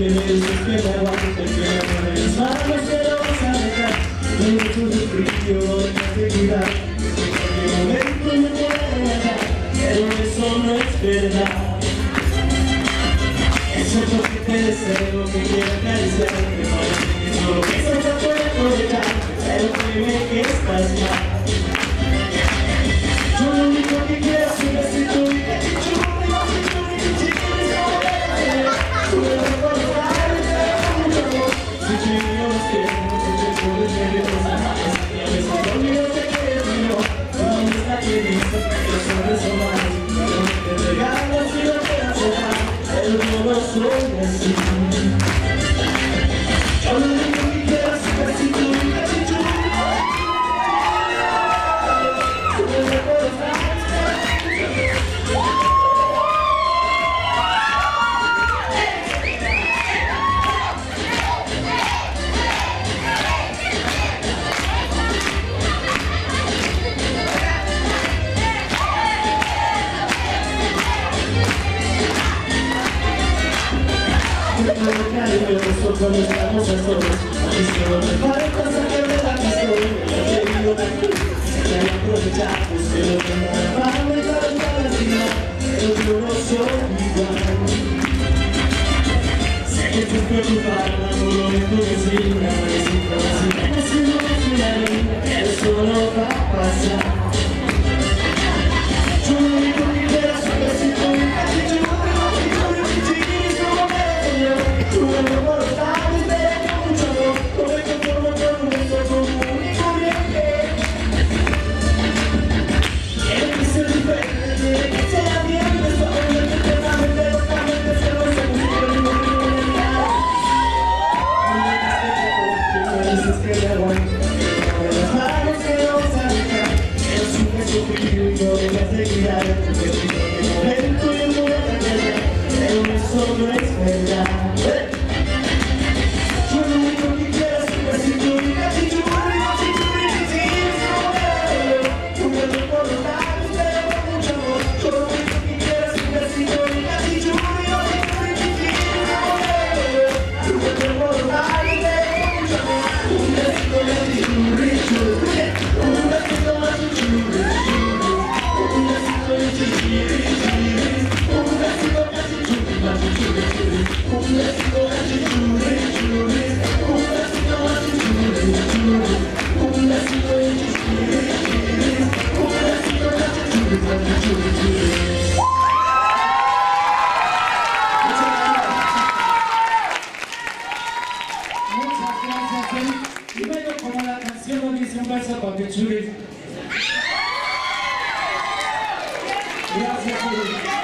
me dices que me aguantes, que me pones mis manos, que no vas a dejar. No me tuve frío, no me seguridad. En cualquier momento me puede dejar, pero eso no es verdad. Eso es lo que te deseo, que quiero acariciarte. Parece que solo eso te puede aprovechar, pero créeme que estás mal. Yo lo único que quiero es un besito y cachichú. Cuando estamos a solos, y solo me falta sacarme la pistola. He querido tanto, que hay aprovechamos, pero tengo una fama y para lastimar, pero yo no soy igual. Sé que estás preocupada por lo que tú decís, una parecida así, si no es una linda, pero eso no va a pasar. Yo lo único que quiero es un besito y un cachichú. Y bueno, como la canción nos dice, un beso para que Churi. Gracias, Churi.